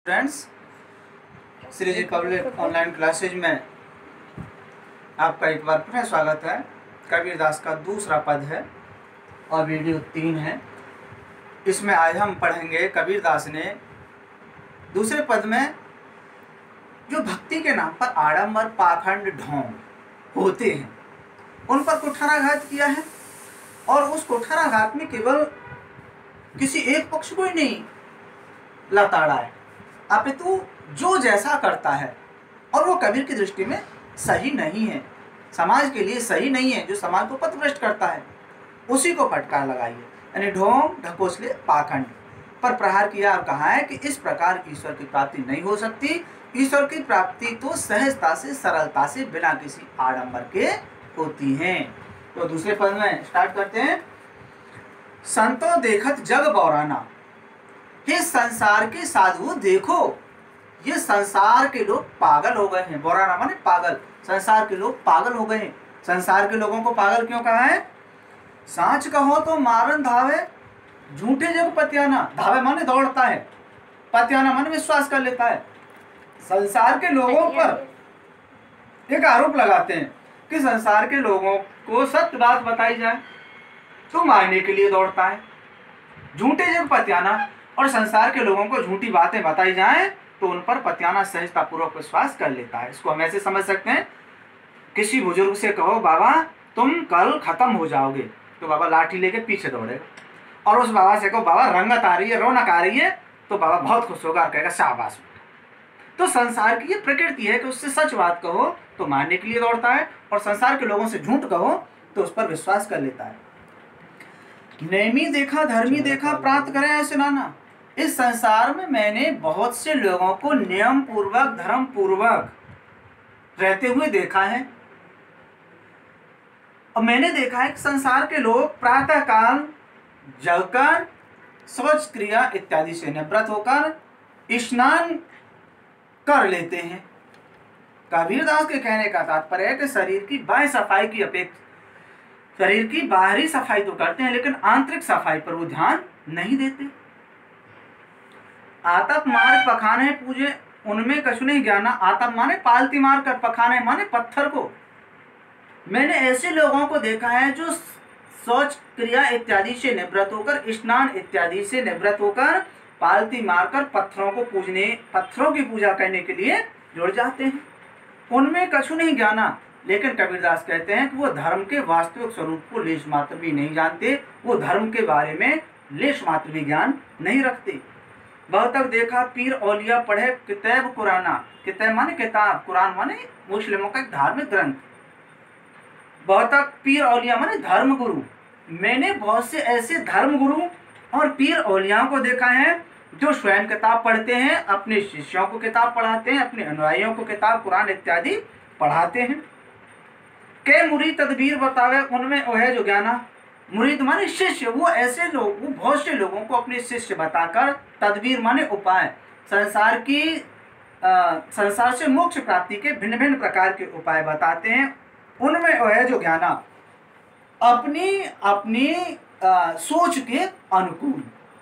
Friends, Shri Ji public online classes में आपका एक बार फिर स्वागत है। कबीरदास का दूसरा पद है और वीडियो 3 है। इसमें आज हम पढ़ेंगे कबीरदास ने दूसरे पद में जो भक्ति के नाम पर आडंबर पाखंड ढोंग होते हैं उन पर कुठाराघात किया है। और उस कुठाराघात में केवल किसी एक पक्ष को ही नहीं लताड़ा है, अपितु जो जैसा करता है और वो कबीर की दृष्टि में सही नहीं है, समाज के लिए सही नहीं है, जो समाज को पथभ्रष्ट करता है उसी को फटकार लगाइए। यानी ढोंग ढकोसले पाखंड पर प्रहार किया और कहा है कि इस प्रकार ईश्वर की प्राप्ति नहीं हो सकती। ईश्वर की प्राप्ति तो सहजता से, सरलता से, बिना किसी आडंबर के होती है। तो दूसरे पद में स्टार्ट करते हैं। संतों देखत जग बौराना, हे संसार के साधु देखो, ये संसार के लोग पागल हो गए हैं। बौराना माने पागल, संसार के लोग पागल हो गए हैं। संसार के लोगों को पागल क्यों कहा है? सांच कहो तो मारन धावे, झूठे जग पतियाना। धावे माने दौड़ता है, पतियाना माने विश्वास कर लेता है। संसार के लोगों पर एक आरोप लगाते हैं कि संसार के लोगों को सत्य बात बताई जाए तो मारने के लिए दौड़ता है। झूठे जग पतियाना, और संसार के लोगों को झूठी बातें बताई जाएं तो उन पर पतियाना सहजता पूर्वक विश्वास कर लेता है। इसको हम ऐसे समझ सकते हैं, किसी बुजुर्ग से कहो बाबा तुम कल खत्म हो जाओगे, तो बाबा लाठी लेके पीछे दौड़ेगा। और उस बाबा से कहो बाबा रंगत आ रही है, रौनक आ रही है, तो बाबा बहुत खुश होगा और कहेगा शाबाश। तो संसार की ये प्रकृति है कि उससे सच बात कहो तो मानने के लिए दौड़ता है, और संसार के लोगों से झूठ कहो तो उस पर विश्वास कर लेता है। नेमी देखा धर्मी देखा प्राप्त करे ऐसे नाना। इस संसार में मैंने बहुत से लोगों को नियम पूर्वक, धर्म पूर्वक रहते हुए देखा है। और मैंने देखा है कि संसार के लोग प्रातः काल जगकर शौच क्रिया इत्यादि से निवृत्त होकर स्नान कर लेते हैं। कबीरदास के कहने का तात्पर्य है कि शरीर की बाह्य सफाई की अपेक्षा शरीर की बाहरी सफाई तो करते हैं, लेकिन आंतरिक सफाई पर वो ध्यान नहीं देते। आतप मार पखाने पूजे उनमें कछु नहीं ज्ञाना। आतप माने पालती मार कर, पखाने माने पत्थर को। मैंने ऐसे लोगों को देखा है जो शौच क्रिया इत्यादि से निवृत्त होकर, स्नान इत्यादि से निवृत्त होकर, पालती मारकर पत्थरों को पूजने, पत्थरों की पूजा करने के लिए जुड़ जाते हैं। उनमें कछु नहीं ज्ञाना, लेकिन कबीरदास कहते हैं कि वो धर्म के वास्तविक स्वरूप को लेश मात्र भी नहीं जानते, वो धर्म के बारे में लेश मात्र भी ज्ञान नहीं रखते। बहुत तक देखा पीर औलिया पढ़े किताब कुराना। किताब माने किताब, कुरान माने मुस्लिमों का एक धार्मिक ग्रंथ। बहुत तक पीर औलिया माने धर्म गुरु। मैंने बहुत से ऐसे धर्म गुरु और पीर औलियाओं को देखा है जो स्वयं किताब पढ़ते हैं, अपने शिष्यों को किताब पढ़ाते हैं, अपने अनुयायियों को किताब कुरान इत्यादि पढ़ाते हैं। के मुरीद तदबीर बतावे उनमें वो है जो ज्ञाना। मुरीद माने शिष्य, वो ऐसे लोग, वो बहुत से लोगों को अपने शिष्य बताकर, तदबीर माने उपाय, संसार से मोक्ष प्राप्ति के भिन्न भिन्न प्रकार के उपाय बताते हैं। उनमें वो है जो ज्ञाना, अपनी अपनी सोच के अनुकूल।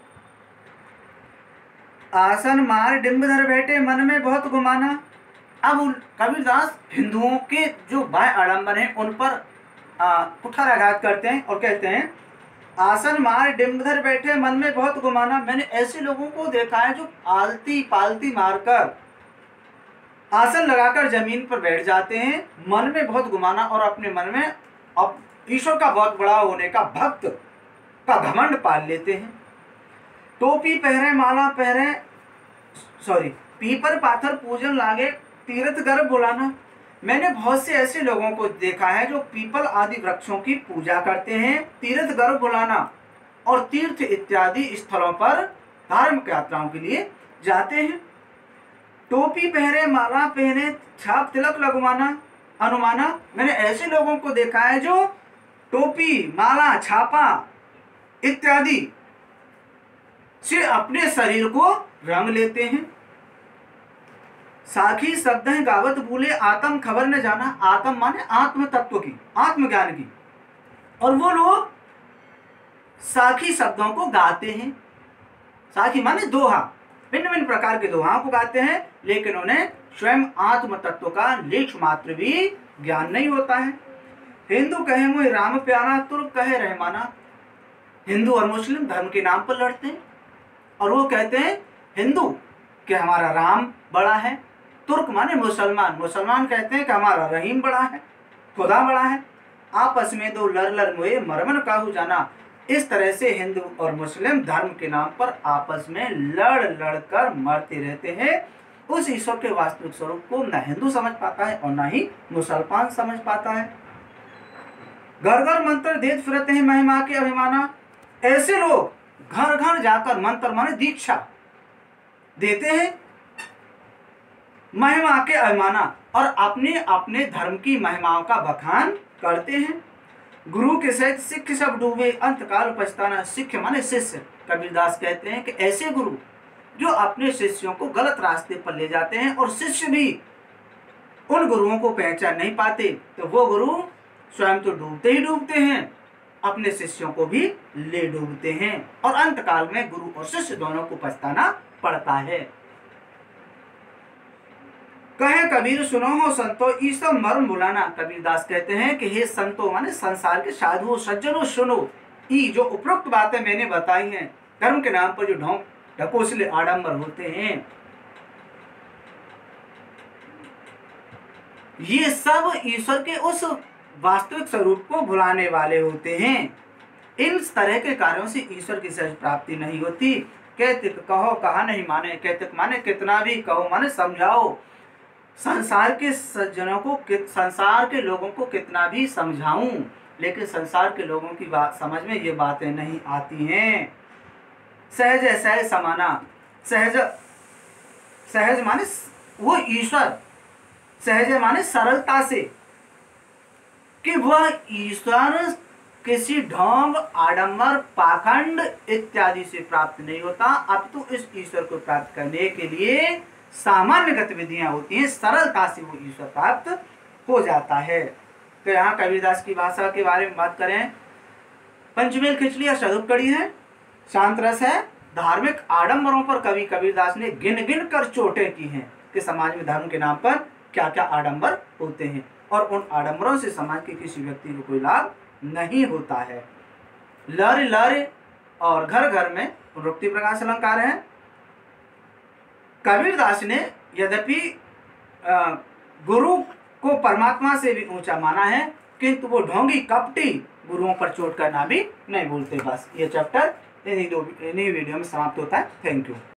आसन मार डिम्ब धर बैठे मन में बहुत गुमाना। अब कबीरदास हिंदुओं के जो बाह्य आडंबर हैं उन पर कुठाराघात करते हैं और कहते हैं आसन मार डिम्ब धर बैठे मन में बहुत गुमाना। मैंने ऐसे लोगों को देखा है जो आलती पालती मारकर, आसन लगाकर जमीन पर बैठ जाते हैं, मन में बहुत गुमाना, और अपने मन में अब ईश्वर का बहुत बड़ा होने का, भक्त का घमंड पाल लेते हैं। टोपी पहरे माला पहरे, पीपर पाथर पूजन लागे तीर्थ गर्भ बुलाना। मैंने बहुत से ऐसे लोगों को देखा है जो पीपल आदि वृक्षों की पूजा करते हैं, तीर्थ गर्भ बुलाना, और तीर्थ इत्यादि स्थलों पर धार्मिक यात्राओं के लिए जाते हैं। टोपी पहरे माला पहने छाप तिलक लगवाना अनुमाना। मैंने ऐसे लोगों को देखा है जो टोपी, माला, छापा इत्यादि से अपने शरीर को रंग लेते हैं। साखी शब्द है गावत भूले आत्म खबर न जाना। आत्म माने आत्म तत्व की, आत्मज्ञान की, और वो लोग साखी शब्दों को गाते हैं। साखी माने दोहा, भिन्न भिन्न प्रकार के दोहाओं को गाते हैं, लेकिन उन्हें स्वयं आत्म तत्व का लेश मात्र भी ज्ञान नहीं होता है। हिंदू कहे मुझे राम प्यारा, तुर्क कहे रहमाना। हिंदू और मुस्लिम धर्म के नाम पर लड़ते हैं और वो कहते हैं हिंदू कि हमारा राम बड़ा है, तुर्क माने मुसलमान, मुसलमान कहते हैं कि हमारा रहीम बड़ा है, खुदा बड़ा है। आपस में दो लर लर मुए मरमन काहू जाना। इस तरह से हिंदू और मुस्लिम धर्म के नाम पर आपस में लड़ लड़ कर मरते रहते हैं। उस ईश्वर के वास्तविक स्वरूप को न हिंदू समझ पाता है और न ही मुसलमान समझ पाता है। घर घर मंत्र देत फिरते हैं महिमा के अभिमाना। ऐसे लोग घर घर जाकर मंत्र माने दीक्षा देते हैं महिमा के अभिमाना और अपने अपने धर्म की महिमाओं का बखान करते हैं। गुरु के सहित सिख सब डूबे अंतकाल पछताना। सिख माने शिष्य। कबीरदास कहते हैं कि ऐसे गुरु जो अपने शिष्यों को गलत रास्ते पर ले जाते हैं और शिष्य भी उन गुरुओं को पहचान नहीं पाते, तो वो गुरु स्वयं तो डूबते ही डूबते हैं, अपने शिष्यों को भी ले डूबते हैं और अंतकाल में गुरु और शिष्य दोनों को पछताना पड़ता है। कहे कबीर सुनो हो संतो ई सब मर्म बुलाना। कबीरदास कहते हैं कि हे संतो माने संसार के साधुओं सज्जनों सुनो, ई जो उपरोक्त बातें मैंने बताई हैं, धर्म के नाम पर जो ढोंग ढकोसले आडंबर होते हैं, ये सब ईश्वर के उस वास्तविक स्वरूप को भुलाने वाले होते हैं। इन तरह के कार्यों से ईश्वर की सहज प्राप्ति नहीं होती। कहते कहो कहा नहीं माने, कहते माने कितना भी कहो माने समझाओ। संसार के सज्जनों को, संसार के लोगों को कितना भी समझाऊं, लेकिन संसार के लोगों की बात समझ में ये बातें नहीं आती हैं। सहज है सहज समाना। सहज सहज माने वो ईश्वर, सहज माने सरलता से, कि वह ईश्वर किसी ढोंग आडंबर पाखंड इत्यादि से प्राप्त नहीं होता। अब तो इस ईश्वर को प्राप्त करने के लिए सामान्य गतिविधियां होती हैं, सरलता से वो ईश्वर प्राप्त हो जाता है। तो यहाँ कबीरदास की भाषा के बारे में बात करें, पंचमेल खिचड़ी या सदुपकड़ी है, शांत रस है। धार्मिक आडंबरों पर कवि कबीरदास ने गिन गिन कर चोटें की हैं कि समाज में धर्म के नाम पर क्या क्या आडंबर होते हैं और उन आडंबरों से समाज के किसी व्यक्ति को कोई लाभ नहीं होता है। लर लर और घर घर में पुनरुक्ति प्रकाश अलंकार है। कबीरदास ने यद्यपि गुरु को परमात्मा से भी ऊंचा माना है, किंतु वो ढोंगी कपटी गुरुओं पर चोट करना भी नहीं भूलते। बस ये चैप्टर इन्हीं वीडियो में समाप्त होता है। Thank you.